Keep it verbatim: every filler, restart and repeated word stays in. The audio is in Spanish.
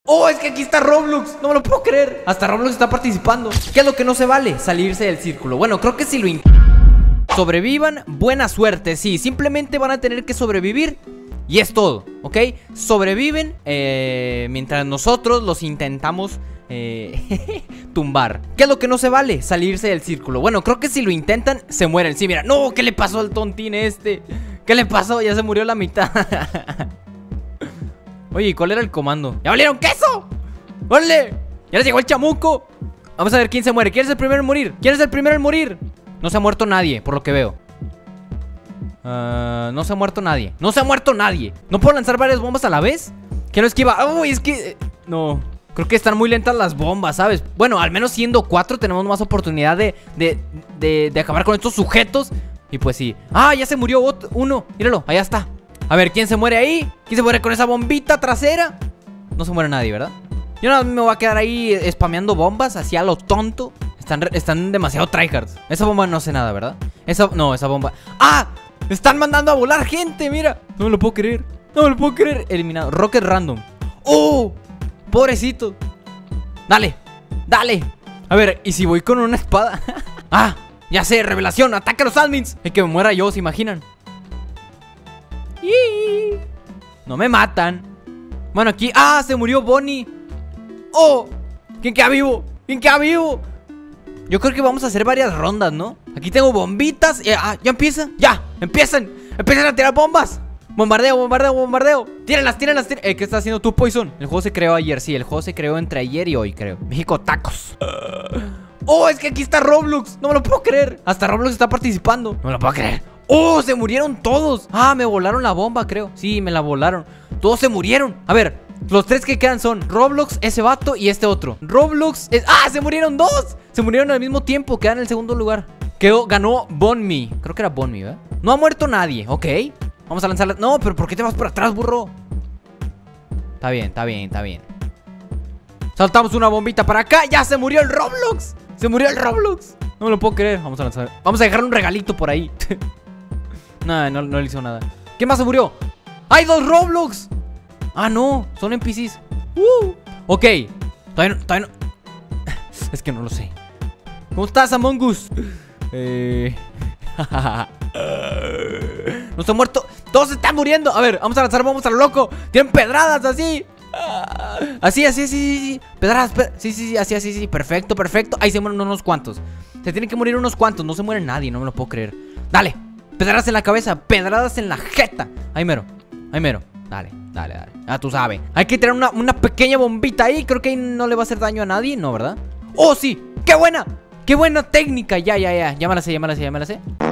Oh, es que aquí está Roblox. No me lo puedo creer. Hasta Roblox está participando. ¿Qué es lo que no se vale? Salirse del círculo. Bueno, creo que si lo intentan. Sobrevivan, buena suerte. Sí, simplemente van a tener que sobrevivir. Y es todo, ¿ok? Sobreviven eh, mientras nosotros los intentamos eh, tumbar. ¿Qué es lo que no se vale? Salirse del círculo. Bueno, creo que si lo intentan, se mueren. Sí, mira, no, ¿qué le pasó al tontín este? ¿Qué le pasó? Ya se murió la mitad. Oye, ¿cuál era el comando? ¡Ya valieron queso! ¡Órale! ¡Ya les llegó el chamuco! Vamos a ver quién se muere. ¿Quién es el primero en morir? ¿Quién es el primero en morir? No se ha muerto nadie, por lo que veo. Uh, no se ha muerto nadie. No se ha muerto nadie. ¿No puedo lanzar varias bombas a la vez? ¿Que no esquiva? Uy, es que... No. Creo que están muy lentas las bombas, ¿sabes? Bueno, al menos siendo cuatro tenemos más oportunidad de, de, de, de acabar con estos sujetos. Y pues sí. ¡Ah, ya se murió otro, uno! Míralo, allá está. A ver, ¿quién se muere ahí? ¿Quién se muere con esa bombita trasera? No se muere nadie, ¿verdad? Yo no me voy a quedar ahí spameando bombas así a lo tonto. Están, están demasiado tryhards. Esa bomba no hace nada, ¿verdad? Esa, no, esa bomba... ¡Ah! ¡Están mandando a volar gente! ¡Mira! No me lo puedo creer. No me lo puedo creer. Eliminado. Rocket random. ¡Oh! Pobrecito. Dale. Dale. A ver, ¿y si voy con una espada? ¡Ah! Ya sé, revelación. ¡Ataca a los admins! Es que me muera yo, ¿se imaginan? No me matan. Bueno, aquí... ¡Ah! Se murió Bonnie. ¡Oh! ¿Quién queda vivo? ¿Quién queda vivo? Yo creo que vamos a hacer varias rondas, ¿no? Aquí tengo bombitas. eh, ah, ¿Ya empieza? ¡Ya! ¡Empiezan! ¡Empiezan a tirar bombas! Bombardeo, bombardeo, bombardeo. Tírenlas, tírenlas, tírenlas. Eh, ¿qué estás haciendo tú, Poison? El juego se creó ayer, sí. El juego se creó entre ayer y hoy, creo. México tacos. ¡Oh! Es que aquí está Roblox. No me lo puedo creer. Hasta Roblox está participando. No me lo puedo creer. ¡Oh! Se murieron todos. Ah, me volaron la bomba, creo. Sí, me la volaron. Todos se murieron. A ver, los tres que quedan son Roblox, ese vato y este otro. Roblox es... ¡Ah! ¡Se murieron dos! Se murieron al mismo tiempo. Quedan en el segundo lugar. Quedó, ganó Bonmi. Creo que era Bonmi, ¿verdad? No ha muerto nadie. Ok. Vamos a lanzarla. No, pero ¿por qué te vas por atrás, burro? Está bien, está bien, está bien. Saltamos una bombita para acá. ¡Ya se murió el Roblox! ¡Se murió el Roblox! No me lo puedo creer. Vamos a lanzar. Vamos a dejar un regalito por ahí. No, no, no le hizo nada. ¿Qué más se murió? ¡Hay dos Roblox! Ah, no, son N P Cs. uh. Ok, todavía no, todavía no. Es que no lo sé. ¿Cómo estás, Among Us? Eh... No se ha muerto. Todos se están muriendo. A ver, vamos a lanzar bombas a lo loco. Tienen pedradas así. Así, así, así, sí. Pedradas, pe... sí, sí, sí, así, así, sí. Perfecto, perfecto. Ahí se mueren unos cuantos. Se tienen que morir unos cuantos. No se muere nadie, no me lo puedo creer. Dale. Pedradas en la cabeza, pedradas en la jeta. Ahí mero, ahí mero. Dale, dale, dale. Ah, tú sabes. Hay que tirar una, una pequeña bombita ahí. Creo que ahí no le va a hacer daño a nadie, ¿no, verdad? ¡Oh, sí! ¡Qué buena! ¡Qué buena técnica! Ya, ya, ya. Ya me la sé, ya me la sé, ya me la sé.